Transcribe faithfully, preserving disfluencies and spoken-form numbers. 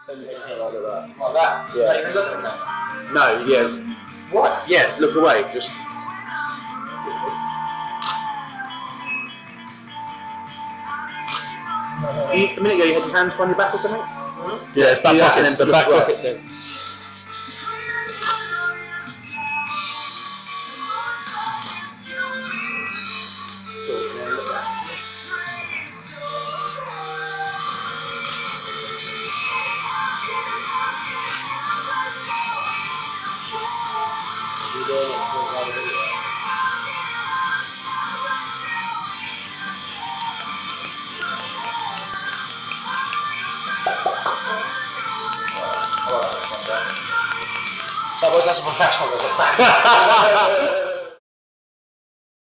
Like that? Yeah. Don't even look at the camera. No, yeah. What? Yeah, look away. Just. You, a minute ago, you had your hands behind your back or something? Hmm? Yeah, it's back Yeah, pocket. and then The look back away. pocket thing. So, was that a professional?